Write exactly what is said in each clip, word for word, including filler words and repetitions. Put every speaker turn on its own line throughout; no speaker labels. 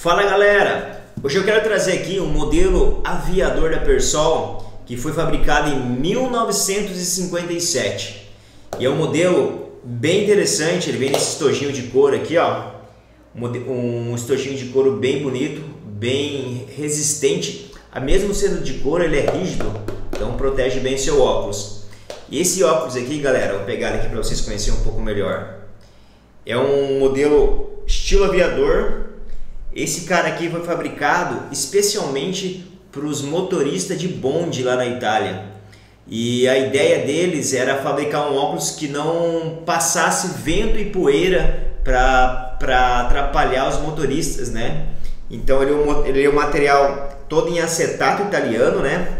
Fala galera, hoje eu quero trazer aqui um modelo aviador da Persol que foi fabricado em mil novecentos e cinquenta e sete e é um modelo bem interessante. Ele vem nesse estojinho de couro aqui, ó, um estojinho de couro bem bonito, bem resistente, mesmo sendo de couro ele é rígido, então protege bem seu óculos. E esse óculos aqui, galera, vou pegar aqui para vocês conhecerem um pouco melhor. É um modelo estilo aviador. Esse cara aqui foi fabricado especialmente para os motoristas de bonde lá na Itália. E a ideia deles era fabricar um óculos que não passasse vento e poeira para atrapalhar os motoristas, né? Então ele é, um, ele é um material todo em acetato italiano, né?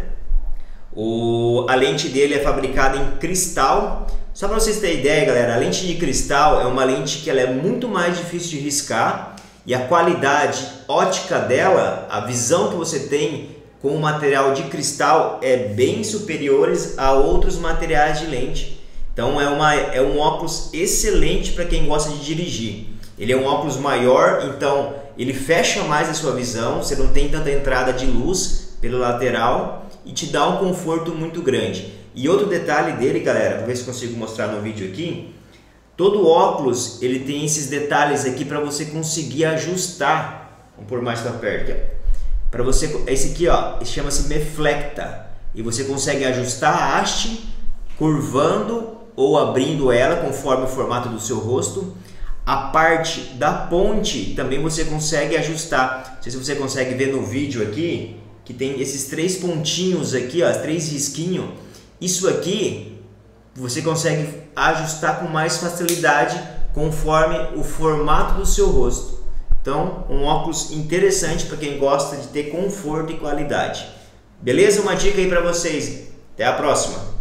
O, a lente dele é fabricada em cristal. Só para vocês terem ideia, galera, a lente de cristal é uma lente que ela é muito mais difícil de riscar. E a qualidade ótica dela, a visão que você tem com o material de cristal é bem superiores a outros materiais de lente. Então é, uma, é um óculos excelente para quem gosta de dirigir. Ele é um óculos maior, então ele fecha mais a sua visão, você não tem tanta entrada de luz pelo lateral e te dá um conforto muito grande. E outro detalhe dele, galera, vou ver se consigo mostrar no vídeo aqui. Todo óculos ele tem esses detalhes aqui para você conseguir ajustar. Vamos pôr mais para perto aqui, para você. Esse aqui, ó, chama-se Meflecta e você consegue ajustar a haste curvando ou abrindo ela conforme o formato do seu rosto. A parte da ponte também você consegue ajustar. Não sei se você consegue ver no vídeo aqui que tem esses três pontinhos aqui, ó, três risquinhos. Isso aqui você consegue ajustar com mais facilidade conforme o formato do seu rosto. Então, um óculos interessante para quem gosta de ter conforto e qualidade. Beleza? Uma dica aí para vocês. Até a próxima!